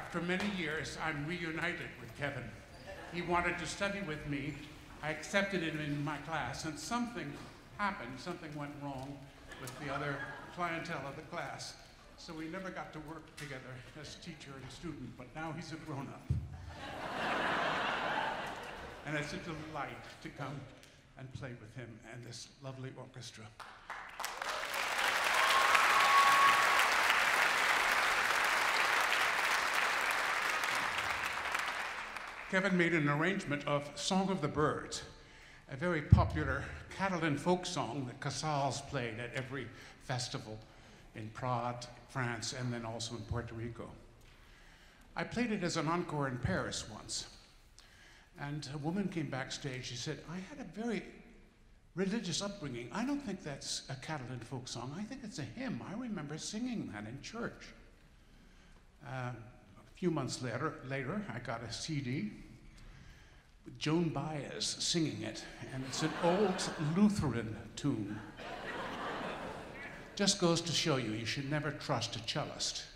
After many years, I'm reunited with Kevin. He wanted to study with me. I accepted him in my class, and something happened, something went wrong with the other clientele of the class. So we never got to work together as teacher and student, but now he's a grown-up. And it's a delight to come and play with him and this lovely orchestra. Kevin made an arrangement of Song of the Birds, a very popular Catalan folk song that Casals played at every festival in Prague, France, and then also in Puerto Rico. I played it as an encore in Paris once, and a woman came backstage. She said, I had a very religious upbringing. I don't think that's a Catalan folk song. I think it's a hymn. I remember singing that in church. A few months later, I got a CD with Joan Baez singing it, and it's an old Lutheran tune. Just goes to show you, you should never trust a cellist.